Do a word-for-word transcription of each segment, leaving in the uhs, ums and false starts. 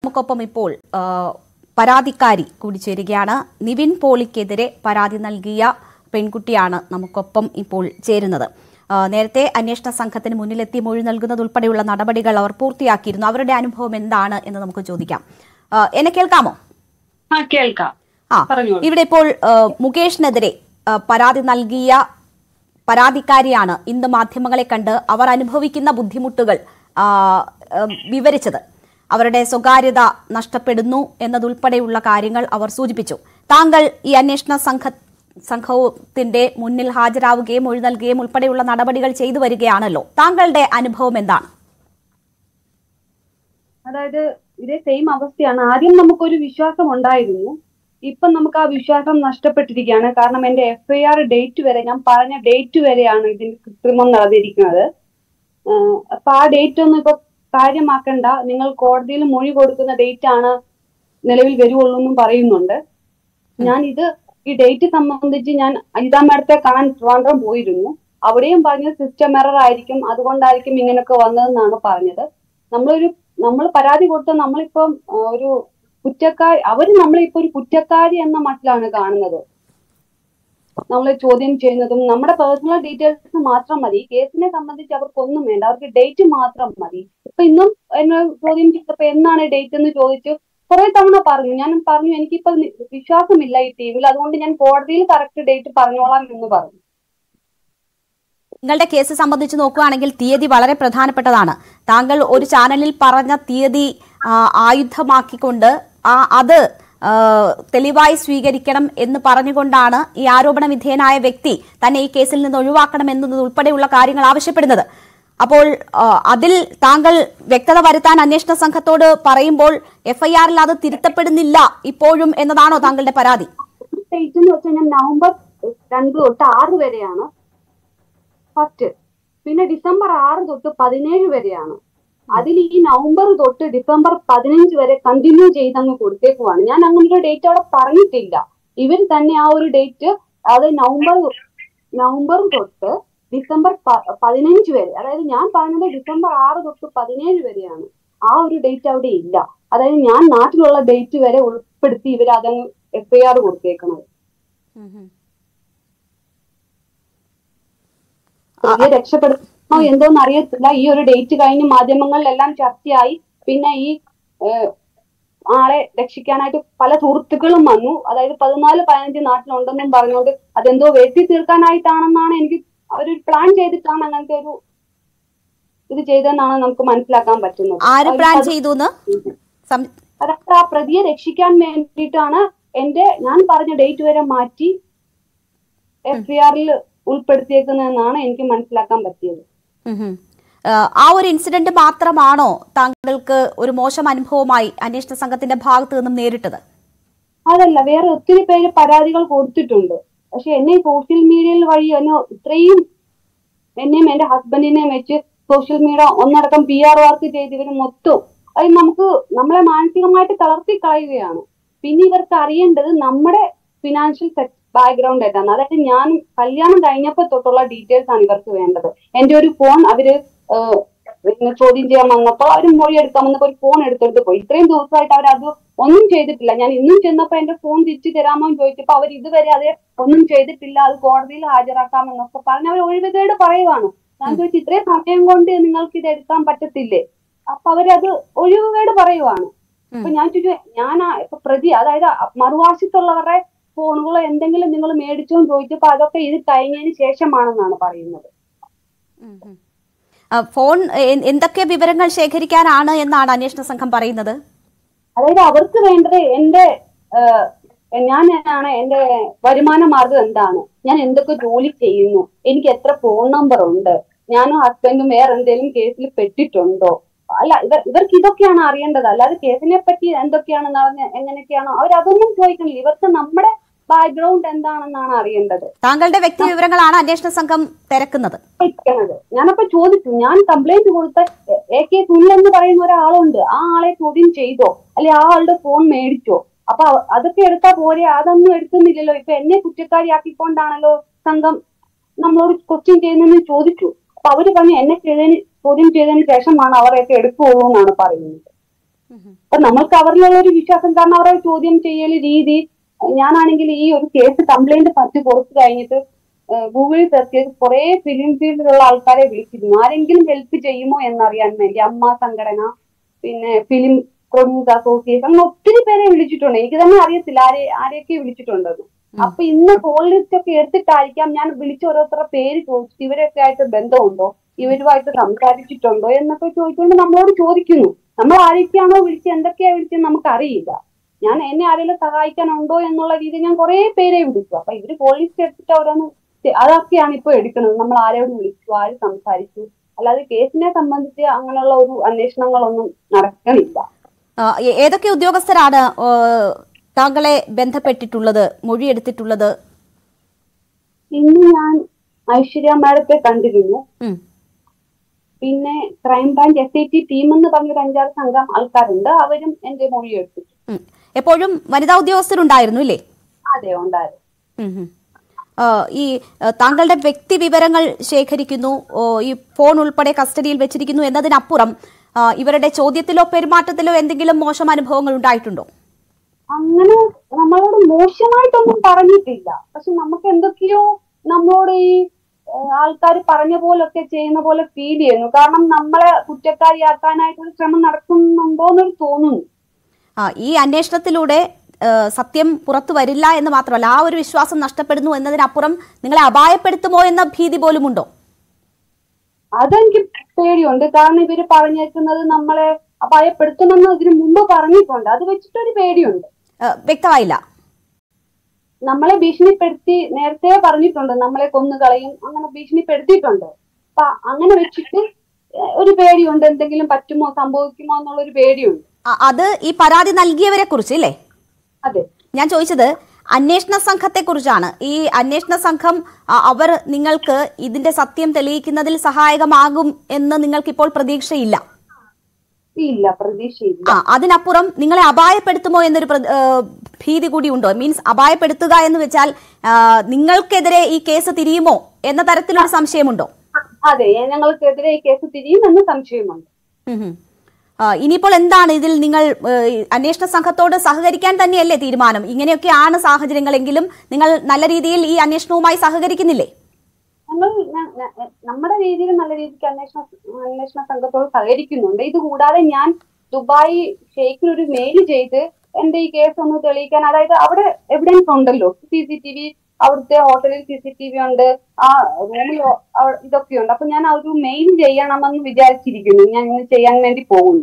നമുക്കൊപ്പം ഇപ്പോൾ പരാതിക്കാരി കൂടി ചേരുകയാണ്. നിവിൻ പോളിക്കെതിരെ പരാതി നൽകിയ പെൺകുട്ടിയാണ് നമുക്കൊപ്പം ഇപ്പോൾ ചേരുന്നത്. നേരത്തെ അന്വേഷണ സംഘത്തിന് മുന്നിലെത്തി മൊഴി നൽകുന്നത് ഉൾപ്പെടെയുള്ള നടപടികൾ അവർ പൂർത്തിയാക്കിയിരുന്നു. അവരുടെ അനുഭവം എന്താണ് എന്ന് നമുക്ക് ചോദിക്കാം. എന്നെ കേൾക്കാമോ? കേൾക്കാം. ആ, ഇവിടെ ഇപ്പോൾ മുകേഷിനെതിരെ പരാതി നൽകിയ പരാതിക്കാരിയാണ് ഇന്ന് മാധ്യമങ്ങളെ കണ്ട് അവർ അനുഭവിക്കുന്ന ബുദ്ധിമുട്ടുകൾ വിവരിച്ചത്. അവരുടെ സ്വകാര്യത നഷ്ടപ്പെടുന്നു എന്നതുൾപ്പെടെയുള്ള കാര്യങ്ങൾ അവർ സൂചിപ്പിച്ചു. താങ്കൾ ഈ അന്വേഷണ സംഘ സംഘത്തിന്റെ മുന്നിൽ ഹാജരാവുകയും മൊഴി നൽകുകയും ഉൾപ്പെടെയുള്ള നടപടികൾ ചെയ്തു വരികയാണല്ലോ. താങ്കളുടെ അനുഭവം എന്താണ്? അതായത് ഇതേ സെയിം അവസ്ഥയാണ്. ആദ്യം നമുക്കൊരു വിശ്വാസം ഉണ്ടായിരുന്നു. ഇപ്പം നമുക്ക് ആ വിശ്വാസം നഷ്ടപ്പെട്ടിരിക്കുകയാണ്. കാരണം എന്റെ എഫ് ഐ ആർ ഡേറ്റ് വരെ, ഞാൻ പറഞ്ഞ ഡേറ്റ് വരെയാണ് ഇതിന് കൃത്രിമം നടന്നിരിക്കുന്നത്. അപ്പൊ ആ ഡേറ്റ് ഒന്നും ഇപ്പൊ കാര്യമാക്കണ്ട, നിങ്ങൾ കോടതിയിൽ മൊഴി കൊടുക്കുന്ന ഡേറ്റ് ആണ് നിലവിൽ വരുവുള്ളൂ എന്നും പറയുന്നുണ്ട്. ഞാൻ ഇത് ഈ ഡേറ്റ് സംബന്ധിച്ച് ഞാൻ അനിതാ മാഡത്തെ കാണാൻ ട്രിവാൻഡ്രം പോയിരുന്നു. അവിടെയും പറഞ്ഞത് സിസ്റ്റം എറർ ആയിരിക്കും, അതുകൊണ്ടായിരിക്കും ഇങ്ങനെയൊക്കെ വന്നതെന്നാണ് പറഞ്ഞത്. നമ്മളൊരു നമ്മൾ പരാതി കൊടുത്ത നമ്മളിപ്പം ഒരു കുറ്റക്കാരി, അവര് നമ്മളിപ്പോ ഒരു കുറ്റക്കാരി എന്ന മട്ടിലാണ് കാണുന്നത്. നമ്മളെ ചോദ്യം ചെയ്യുന്നതും നമ്മുടെ പേഴ്സണൽ ഡീറ്റെയിൽസ് മാത്രം മതി. കേസിനെ സംബന്ധിച്ച് അവർക്കൊന്നും വേണ്ട, അവർക്ക് ഡേറ്റ് മാത്രം മതി. ഇപ്പൊ ഇന്നും എന്നെ ചോദ്യം ചെയ്തപ്പോ എന്നാണ് ഡേറ്റ് എന്ന് ചോദിച്ചു കുറെ തവണ പറഞ്ഞു. ഞാൻ പറഞ്ഞു എനിക്കിപ്പോ വിശ്വാസമില്ല ഈ ടീമിൽ, അതുകൊണ്ട് ഞാൻ കോടതിയിൽ കറക്റ്റ് ഡേറ്റ് പറഞ്ഞോളാം എന്ന് പറഞ്ഞു. നിങ്ങളുടെ കേസ് സംബന്ധിച്ച് നോക്കുകയാണെങ്കിൽ തീയതി വളരെ പ്രധാനപ്പെട്ടതാണ്. താങ്കൾ ഒരു ചാനലിൽ പറഞ്ഞ തീയതി ആയുധമാക്കിക്കൊണ്ട് അത് തെളിവായി സ്വീകരിക്കണം എന്ന് പറഞ്ഞുകൊണ്ടാണ് ഈ ആരോപണ വിധേയനായ വ്യക്തി തന്നെ ഈ കേസിൽ നിന്ന് ഒഴിവാക്കണം എന്നത് ഉൾപ്പെടെയുള്ള കാര്യങ്ങൾ ആവശ്യപ്പെടുന്നത്. അപ്പോൾ അതിൽ താങ്കൾ വ്യക്തത വരുത്താൻ അന്വേഷണ സംഘത്തോട് പറയുമ്പോൾ എഫ്ഐആറിൽ അത് തിരുത്തപ്പെടുന്നില്ല ഇപ്പോഴും എന്നതാണോ താങ്കളുടെ പരാതി? ഡേറ്റ് എന്ന് വെച്ചാൽ നവംബർ രണ്ട് തൊട്ട് ആറ് വരെയാണ് ഫസ്റ്റ്, പിന്നെ ഡിസംബർ ആറ് തൊട്ട് പതിനേഴ് വരെയാണ്. അതിൽ ഈ നവംബർ തൊട്ട് ഡിസംബർ പതിനഞ്ച് വരെ കണ്ടിന്യൂ ചെയ്തങ്ങ് കൊടുത്തേക്കുവാണ്. ഞാൻ അങ്ങനെ ഒരു ഡേറ്റ് അവിടെ പറഞ്ഞിട്ടില്ല. ഇവർ തന്നെ ആ ഒരു ഡേറ്റ്, അത് നവംബർ നവംബർ തൊട്ട് ഡിസംബർ പതിനഞ്ച് വരെ, അതായത് ഞാൻ പറഞ്ഞത് ഡിസംബർ ആറ് തൊട്ട് പതിനേഴ് വരെയാണ്. ആ ഒരു ഡേറ്റ് അവിടെ ഇല്ല. അതായത് ഞാൻ നാട്ടിലുള്ള ഡേറ്റ് വരെ ഉൾപ്പെടുത്തി ഇവർ അതങ്ങ് എഫ് ഐ ആർ കൊടുത്തേക്കുന്നത്. രക്ഷപ്പെടുത്തണോ എന്തോന്ന് അറിയത്തില്ല. ഈ ഒരു ഡേറ്റ് കഴിഞ്ഞ് മാധ്യമങ്ങളിലെല്ലാം ചർച്ചയായി. പിന്നെ ഈ ആളെ രക്ഷിക്കാനായിട്ട് പല സുഹൃത്തുക്കളും വന്നു. അതായത് പതിനാല് പതിനഞ്ച് നാട്ടിലുണ്ടെന്നും പറഞ്ഞുകൊണ്ട് അതെന്തോ വെട്ടി തീർക്കാനായിട്ടാണെന്നാണ് എനിക്ക്, അവരൊരു പ്ലാൻ ചെയ്തിട്ടാണ് അങ്ങനത്തെ ഒരു ഇത് ചെയ്തെന്നാണ് നമുക്ക് മനസ്സിലാക്കാൻ പറ്റുന്നത്. അതായത് ആ പ്രതിയെ രക്ഷിക്കാൻ വേണ്ടിയിട്ടാണ് എന്റെ ഞാൻ പറഞ്ഞ ഡേറ്റ് വരെ മാറ്റി എഫ് ഐ ആറിൽ ഉൾപ്പെടുത്തിയേക്കുന്നതെന്നാണ് എനിക്ക് മനസ്സിലാക്കാൻ പറ്റിയത്. ആ ഒരു ഇൻസിഡന്റ് മാത്രമാണോ താങ്കൾക്ക് ഒരു മോശം അനുഭവമായി അന്വേഷണ സംഘത്തിന്റെ ഭാഗത്തു നിന്നും നേരിട്ടത്? അതല്ല, വേറെ ഒത്തിരി പേര് പരാതികൾ കൊടുത്തിട്ടുണ്ട്. പക്ഷെ എന്നെ സോഷ്യൽ മീഡിയയിൽ വഴി എന്നെ ഇത്രയും എന്നെയും എന്റെ ഹസ്ബൻഡിനെയും വെച്ച് സോഷ്യൽ മീഡിയ ഒന്നടക്കം പി ആർ വർക്ക് ചെയ്ത് ഇവർ മൊത്തം അത് നമുക്ക് നമ്മളെ മാനസികമായിട്ട് തളർത്തി കളയുകയാണ്. പിന്നെ ഇവർക്ക് അറിയേണ്ടത് നമ്മുടെ ഫിനാൻഷ്യൽ സെറ്റ് ബാക്ക്ഗ്രൗണ്ട് ആയിട്ടാണ്. അതായത് ഞാൻ കല്യാണം കഴിഞ്ഞപ്പോ തൊട്ടുള്ള ഡീറ്റെയിൽസ് ആണ് ഇവർക്ക് വേണ്ടത്. എന്റെ ഒരു ഫോൺ അവര് ചോദ്യം ചെയ്യാൻ വന്നപ്പോ അവര് മൊഴി എടുക്കാൻ വന്നപ്പോ ഒരു ഫോൺ എടുത്തെടുത്ത് പോയി. ഇത്രയും ദിവസമായിട്ട് അവർ അത് ഒന്നും ചെയ്തിട്ടില്ല. ഞാൻ ഇന്നും ചെന്നപ്പോ എന്റെ ഫോൺ തിരിച്ചു തരാമോ എന്ന് ചോദിച്ചപ്പോ അവർ ഇതുവരെ അത് ഒന്നും ചെയ്തിട്ടില്ല, അത് കോടതിയിൽ ഹാജരാക്കാമെന്നൊക്കെ പറഞ്ഞ് അവർ ഒഴിവുകേട് പറയുവാണ്. ഞാൻ ചോദിച്ചു ഇത്രയും സമയം കൊണ്ട് നിങ്ങൾക്ക് ഇത് എടുക്കാൻ പറ്റത്തില്ലേ? അപ്പൊ അവരത് ഒഴിവുകേട് പറയുവാണ്. അപ്പൊ ഞാൻ ചോദിച്ചു, ഞാൻ ഇപ്പൊ പ്രതി, അതായത് മറുവാശത്തുള്ളവരുടെ ഫോണുകളോ എന്തെങ്കിലും നിങ്ങൾ മേടിച്ചോ എന്ന് ചോദിച്ചപ്പോ അതൊക്കെ ഇത് കഴിഞ്ഞതിന് ശേഷമാണെന്നാണ് പറയുന്നത്. ഫോൺ എന്തൊക്കെ വിവരങ്ങൾ ശേഖരിക്കാനാണ് എന്നാണ് അന്വേഷണ സംഘം പറയുന്നത്? അതായത് അവർക്ക് വേണ്ടത് എന്റെ ഞാനാണ്, എന്റെ വരുമാന മാർഗം എന്താണ്, ഞാൻ എന്തൊക്കെ ജോലി ചെയ്യുന്നു, എനിക്ക് എത്ര ഫോൺ നമ്പർ ഉണ്ട്, ഞാനും ഹസ്ബൻഡും വേറെ എന്തെങ്കിലും കേസിൽ പെട്ടിട്ടുണ്ടോ, അല്ല ഇവർ ഇവർക്ക് ഇതൊക്കെയാണ് അറിയേണ്ടത്. അല്ലാതെ കേസിനെ പറ്റി എന്തൊക്കെയാണെന്ന് എങ്ങനെയൊക്കെയാണോ അവരതൊന്നും ചോദിക്കണില്ല. ഇവർക്ക് നമ്മുടെ ബാക്ക്ഗ്രൗണ്ട് എന്താണെന്നാണ് അറിയേണ്ടത്. താങ്കളുടെ വ്യക്തി വിവരങ്ങളാണ് അന്വേഷണ സംഘം തിരക്കുന്നത്. ഞാനപ്പോ ചോദിച്ചു, ഞാൻ കംപ്ലൈന്റ് കൊടുത്ത എ കെ സുനിൽ എന്ന് പറയുന്ന ഒരാളുണ്ട്, ആ ആളെ ചോദ്യം ചെയ്തോ അല്ലെ ആ ആളുടെ ഫോൺ മേടിച്ചോ? അപ്പൊ അതൊക്കെ എടുത്താ പോരെ, അതൊന്നും എടുക്കുന്നില്ലല്ലോ. ഇപ്പൊ എന്നെ കുറ്റക്കാരിയാക്കിക്കൊണ്ടാണല്ലോ സംഘം നമ്മളോട് ക്വസ്റ്റ്യൻ ചെയ്യുന്നതെന്ന് ചോദിച്ചു. അപ്പൊ അവര് പറഞ്ഞു എന്നെ ചെയ്തതിന് ചോദ്യം ചെയ്തതിന് ശേഷമാണ് അവരെയൊക്കെ എടുക്കുള്ളൂ എന്നാണ് പറയുന്നത്. അപ്പൊ നമ്മൾക്ക് അവരിലുള്ള ഒരു വിശ്വാസം, കാരണം അവരുടെ ചോദ്യം ചെയ്യൽ രീതി. ഞാനാണെങ്കിൽ ഈ ഒരു കേസ് കംപ്ലൈന്റ് പറ്റി കൊടുത്തു കഴിഞ്ഞിട്ട് ഗൂഗിളിൽ സെർച്ച് ചെയ്ത് കുറെ ഫിലിം ഫീൽഡിലുള്ള ആൾക്കാരെ വിളിച്ചിരുന്നു, ആരെങ്കിലും ഹെൽപ്പ് ചെയ്യുമോ എന്നറിയാൻ വേണ്ടി. അമ്മ സംഘടന, പിന്നെ ഫിലിം പ്രൊഡ്യൂസ് അസോസിയേഷൻ, അങ്ങനെ ഒത്തിരി പേരെ വിളിച്ചിട്ടുണ്ട്. എനിക്ക് തന്നെ അറിയത്തില്ല ആരെ ആരെയൊക്കെ വിളിച്ചിട്ടുണ്ടെന്ന്. അപ്പൊ ഇന്ന് കോൾ ലിസ്റ്റ് ഒക്കെ എടുത്തിട്ടായിരിക്കാം ഞാൻ വിളിച്ച ഓരോരുത്തരുടെ പേര് ചോദിച്ചിട്ട് ഇവരൊക്കെ ആയിട്ട് ബന്ധമുണ്ടോ, ഇവരുമായിട്ട് സംസാരിച്ചിട്ടുണ്ടോ എന്നൊക്കെ ചോദിച്ചുകൊണ്ട് നമ്മളോട് ചോദിക്കുന്നു. നമ്മൾ ആരൊക്കെയാണോ വിളിച്ചത്, എന്തൊക്കെയാ വിളിച്ചത് നമുക്കറിയില്ല. ഞാൻ എന്നെ ആരെങ്കിലും സഹായിക്കാനുണ്ടോ എന്നുള്ള രീതിയിൽ ഞാൻ കുറെ പേരെ വിളിച്ചു. അപ്പൊ ഇവര് കോൾ ലിസ്റ്റ് എടുത്തിട്ട് ഓരോന്ന് അതൊക്കെയാണ് ഇപ്പൊ എടുക്കുന്നത്. നമ്മൾ ആരോട് വിളിച്ചു, ആര് സംസാരിച്ചു, അല്ലാതെ കേസിനെ സംബന്ധിച്ച് അങ്ങനെയുള്ള ഒരു അന്വേഷണങ്ങളൊന്നും നടക്കണില്ല. ഏതൊക്കെ ഉദ്യോഗസ്ഥരാണ് താങ്കളെ ബന്ധപ്പെട്ടിട്ടുള്ളത്, മൊഴിയെടുത്തിട്ടുള്ളത്? ഇന്ന് ഞാൻ ഐശ്വര്യ മാഡത്തെ കണ്ടിരുന്നു. പിന്നെ crime branch S I T team എന്ന് പറഞ്ഞൊരു അഞ്ചാറ് സംഘം ആൾക്കാരുണ്ട്, അവരും എന്റെ മൊഴിയെടുത്തു. എപ്പോഴും വനിതാ ഉദ്യോഗസ്ഥരുണ്ടായിരുന്നു ഇല്ലേ? അതെ, ഉണ്ടായിരുന്നു. ഈ താങ്കളുടെ വ്യക്തി വിവരങ്ങൾ ശേഖരിക്കുന്നു, ഈ ഫോൺ ഉൾപ്പെടെ കസ്റ്റഡിയിൽ വെച്ചിരിക്കുന്നു എന്നതിനപ്പുറം ഇവരുടെ ചോദ്യത്തിലോ പെരുമാറ്റത്തിലോ എന്തെങ്കിലും മോശം അനുഭവങ്ങൾ ഉണ്ടായിട്ടുണ്ടോ? അങ്ങനെ നമ്മളോട് മോശമായിട്ടൊന്നും പറഞ്ഞിട്ടില്ല. പക്ഷെ നമുക്ക് എന്തൊക്കെയോ നമ്മളോട് ഈ ആൾക്കാർ പറഞ്ഞ പോലൊക്കെ ചെയ്യുന്ന പോലെ ഫീൽ ചെയ്യുന്നു. കാരണം നമ്മളെ കുറ്റക്കാരിയാക്കാനായിട്ടൊരു ശ്രമം നടക്കുന്നുണ്ടോന്നൊരു തോന്നുന്നു. ആ ഈ അന്വേഷണത്തിലൂടെ സത്യം പുറത്തു വരില്ല എന്ന് മാത്രമല്ല, ആ ഒരു വിശ്വാസം നഷ്ടപ്പെടുന്നു എന്നതിനപ്പുറം നിങ്ങളെ അപായപ്പെടുത്തുമോ എന്ന ഭീതി പോലും ഉണ്ടോ? അതെനിക്ക് പേടിയുണ്ട്. കാരണം ഇവര് പറഞ്ഞേക്കുന്നത് നമ്മളെ അപായപ്പെടുത്തുമെന്ന് ഇതിനു മുമ്പ് പറഞ്ഞിട്ടുണ്ട്. അത് വെച്ചിട്ടൊരു പേടിയുണ്ട്. വ്യക്തമായില്ല. നമ്മളെ ഭീഷണിപ്പെടുത്തി നേരത്തെ പറഞ്ഞിട്ടുണ്ട്, നമ്മളെ കൊന്നുകളയും, അങ്ങനെ ഭീഷണിപ്പെടുത്തിയിട്ടുണ്ട്. അപ്പൊ അങ്ങനെ വെച്ചിട്ട് ഒരു പേടിയുണ്ട്, എന്തെങ്കിലും പറ്റുമോ സംഭവിക്കുമോ എന്നുള്ളൊരു പേടിയുണ്ട്. അത് ഈ പരാതി നൽകിയവരെ കുറിച്ച് അല്ലേ? അതെ, ഞാൻ ചോദിച്ചത് അന്വേഷണ സംഘത്തെ കുറിച്ചാണ്. ഈ അന്വേഷണ സംഘം അവർ നിങ്ങൾക്ക് ഇതിന്റെ സത്യം തെളിയിക്കുന്നതിൽ സഹായകമാകും എന്ന് നിങ്ങൾക്ക് ഇപ്പോൾ പ്രതീക്ഷയില്ല? ഇല്ല, പ്രതീക്ഷയില്ല. ആ അതിനപ്പുറം നിങ്ങളെ അപായപ്പെടുത്തുമോ എന്നൊരു ഭീതി കൂടി ഉണ്ടോ? മീൻസ് അപായപ്പെടുത്തുക എന്ന് വെച്ചാൽ നിങ്ങൾക്കെതിരെ ഈ കേസ് തിരിയുമോ എന്ന തരത്തിലൊരു സംശയമുണ്ടോ? അതെ, ഞങ്ങൾക്കെതിരെ ഈ കേസ് തിരിയുമെന്ന് സംശയമുണ്ട്. ഇനിയിപ്പോൾ എന്താണ് ഇതിൽ നിങ്ങൾ അന്വേഷണ സംഘത്തോട് സഹകരിക്കാൻ തന്നെയല്ലേ തീരുമാനം? ഇങ്ങനെയൊക്കെയാണ് സാഹചര്യങ്ങളെങ്കിലും നിങ്ങൾ നല്ല രീതിയിൽ ഈ അന്വേഷണവുമായി സഹകരിക്കുന്നില്ലേ? ഞങ്ങൾ നമ്മുടെ രീതിയിൽ നല്ല രീതിക്ക് അന്വേഷണ അന്വേഷണ സംഘത്തോട് സഹകരിക്കുന്നുണ്ട്. ഇത് കൂടാതെ ഞാൻ ദുബായ് ഷെയ്ഖിന് ഒരു മെയിൽ ചെയ്ത് എന്റെ ഈ കേസ് ഒന്ന് തെളിയിക്കാൻ, അതായത് അവിടെ എവിഡൻസ് ഉണ്ടല്ലോ, സി സി ടി വി, അവിടുത്തെ ഹോട്ടലിൽ സി സി ടി വി ഉണ്ട്, ആ റൂമിൽ ഇതൊക്കെയുണ്ട്. അപ്പൊ ഞാൻ ഒരു മെയിൽ ചെയ്യണമെന്ന് വിചാരിച്ചിരിക്കുന്നു. ഞാൻ ഇന്ന് ചെയ്യാൻ വേണ്ടി പോകുന്നു.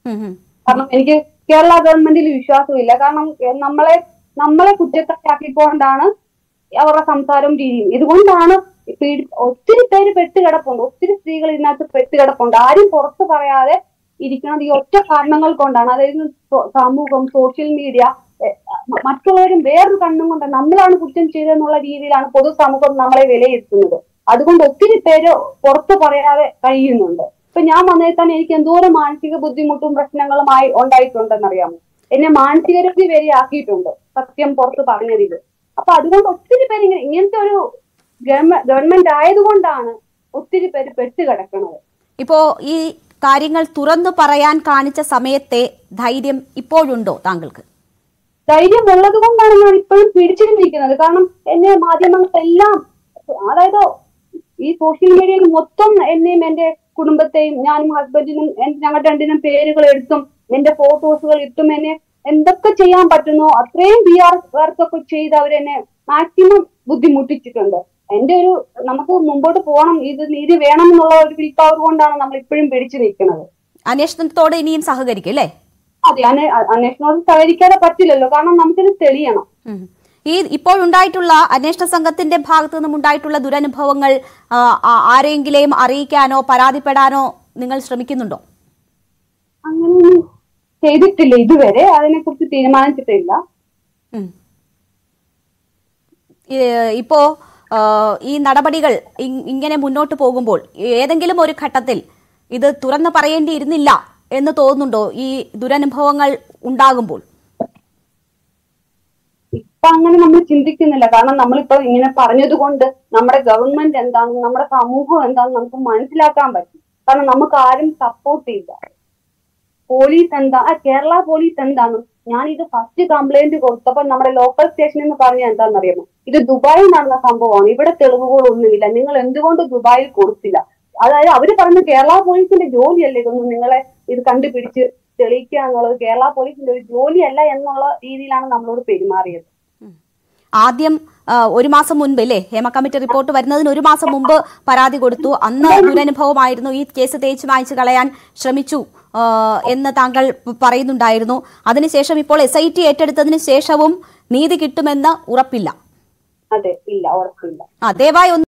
കാരണം എനിക്ക് കേരള ഗവൺമെന്റിൽ വിശ്വാസമില്ല. കാരണം നമ്മളെ നമ്മളെ കുറ്റക്കാരാക്കിക്കൊണ്ടാണ് അവരുടെ സംസാരവും രീതിയും. ഇതുകൊണ്ടാണ് ഒത്തിരി പേര് പെട്ടുകിടപ്പുണ്ട്, ഒത്തിരി സ്ത്രീകൾ ഇതിനകത്ത് പെട്ടുകിടപ്പുണ്ട്. ആരും പുറത്ത് പറയാതെ ഇരിക്കുന്നത് ഈ ഒറ്റ കാരണങ്ങൾ കൊണ്ടാണ്. അതായത് സമൂഹം, സോഷ്യൽ മീഡിയ, മറ്റുള്ളവരും വേറൊരു കണ്ണും കൊണ്ട് നമ്മളാണ് കുറ്റം ചെയ്തതെന്നുള്ള രീതിയിലാണ് പൊതുസമൂഹം നമ്മളെ വിലയിരുത്തുന്നത്. അതുകൊണ്ട് ഒത്തിരി പേര് പുറത്ത് പറയാതെ കഴിയുന്നുണ്ട്. ഇപ്പൊ ഞാൻ വന്നതിൽ തന്നെ എനിക്ക് എന്തോരം മാനസിക ബുദ്ധിമുട്ടും പ്രശ്നങ്ങളുമായി ഉണ്ടായിട്ടുണ്ടെന്നറിയാമോ? എന്നെ മാനസികരോഗി വരെ ആക്കിയിട്ടുണ്ട് സത്യം പുറത്ത് പറഞ്ഞതിൽ. അപ്പൊ അതുകൊണ്ട് ഒത്തിരി പേര് ഇങ്ങനെ ഇങ്ങനത്തെ ഒരു ഗവൺമെന്റ് ആയതുകൊണ്ടാണ് ഒത്തിരി പേര് പെട്ടുകിടക്കുന്നത്. ഇപ്പോ ഈ കാര്യങ്ങൾ തുറന്നു പറയാൻ കാണിച്ച സമയത്തെ ധൈര്യം ഇപ്പോഴുണ്ടോ താങ്കൾക്ക്? ധൈര്യം ഉള്ളത് കൊണ്ടാണ് ഞാൻ ഇപ്പോഴും പിടിച്ചിരിക്കുന്നത്. കാരണം എന്നെ മാധ്യമങ്ങളെല്ലാം, അതായത് ഈ സോഷ്യൽ മീഡിയയിൽ മൊത്തം എന്നെയും എന്റെ കുടുംബത്തെയും, ഞാനും ഹസ്ബൻഡിനും ഞങ്ങളുടെ രണ്ടിനും പേരുകൾ എടുത്തും എന്റെ ഫോട്ടോസുകൾ ഇട്ടും എന്നെ എന്തൊക്കെ ചെയ്യാൻ പറ്റുന്നോ അത്രയും പി ആർ വർക്കൊക്കെ ചെയ്ത് അവരെന്നെ മാക്സിമം ബുദ്ധിമുട്ടിച്ചിട്ടുണ്ട്. എന്റെ ഒരു നമുക്ക് മുമ്പോട്ട് പോകണം, ഇത് നീതി വേണം എന്നുള്ള ഒരു വിൽ പവർ കൊണ്ടാണ് നമ്മൾ ഇപ്പോഴും പിടിച്ചു നിൽക്കുന്നത്. അന്വേഷണത്തോട് ഇനിയും സഹകരിക്കും അല്ലേ? അതെ, അന്വേഷണത്തോട് സഹകരിക്കാതെ പറ്റില്ലല്ലോ, കാരണം നമുക്കിത് തെളിയണം. ഈ ഇപ്പോഴുണ്ടായിട്ടുള്ള അന്വേഷണ സംഘത്തിന്റെ ഭാഗത്തു നിന്നും ഉണ്ടായിട്ടുള്ള ദുരനുഭവങ്ങൾ ആരെങ്കിലും അറിയിക്കാനോ പരാതിപ്പെടാനോ നിങ്ങൾ ശ്രമിക്കുന്നുണ്ടോ? അങ്ങനെ ചെയ്തിട്ടില്ല ഇതുവരെ, അതിനെ കുറിച്ച് തീരുമാനിച്ചിട്ടില്ല. ഇപ്പോ ഈ നടപടികൾ ഇങ്ങനെ മുന്നോട്ട് പോകുമ്പോൾ ഏതെങ്കിലും ഒരു ഘട്ടത്തിൽ ഇത് തുറന്നു പറയേണ്ടിയിരുന്നില്ല എന്ന് തോന്നുന്നുണ്ടോ ഈ ദുരനുഭവങ്ങൾ ഉണ്ടാകുമ്പോൾ? ഇപ്പൊ അങ്ങനെ നമ്മൾ ചിന്തിക്കുന്നില്ല. കാരണം നമ്മളിപ്പോ ഇങ്ങനെ പറഞ്ഞത് കൊണ്ട് നമ്മുടെ ഗവൺമെന്റ് എന്താണെന്ന്, നമ്മുടെ സമൂഹം എന്താണെന്ന് നമുക്ക് മനസ്സിലാക്കാൻ പറ്റും. കാരണം നമുക്ക് ആരും സപ്പോർട്ട് ചെയ്യില്ല. പോലീസ് എന്താ ആ കേരള പോലീസ് എന്താണ്? ഞാൻ ഇത് ഫസ്റ്റ് കംപ്ലൈന്റ് കൊടുത്തപ്പോൾ നമ്മുടെ ലോക്കൽ സ്റ്റേഷനിൽ നിന്ന് പറഞ്ഞ എന്താണെന്നറിയാമോ, ഇത് ദുബായിൽ നടന്ന സംഭവമാണ്, ഇവിടെ തെളിവുകളൊന്നുമില്ല, നിങ്ങൾ എന്തുകൊണ്ട് ദുബായിൽ കൊടുത്തില്ല? അതായത് അവര് പറഞ്ഞ കേരള പോലീസിന്റെ ജോലിയല്ലേ ഇതൊന്നും നിങ്ങളെ ഇത് കണ്ടുപിടിച്ച് തെളിയിക്കുക എന്നുള്ളത്, കേരള പോലീസിന്റെ ഒരു ജോലിയല്ല എന്നുള്ള രീതിയിലാണ് നമ്മളോട് പെരുമാറിയത്. ആദ്യം ഒരു മാസം മുൻപ് അല്ലേ ഹേമ കമ്മിറ്റി റിപ്പോർട്ട് വരുന്നതിന് ഒരു മാസം മുമ്പ് പരാതി കൊടുത്തു. അന്ന് ദുരനുഭവമായിരുന്നു, ഈ കേസ് തേച്ച് മായ്ച്ചു കളയാൻ ശ്രമിച്ചു എന്ന് താങ്കൾ പറയുന്നുണ്ടായിരുന്നു. അതിനുശേഷം ഇപ്പോൾ എസ് ഐ ടി ഏറ്റെടുത്തതിന് ശേഷവും നീതി കിട്ടുമെന്ന് ഉറപ്പില്ല. അതെ, ഇല്ല, ഉറപ്പില്ല. ആ ദയവായി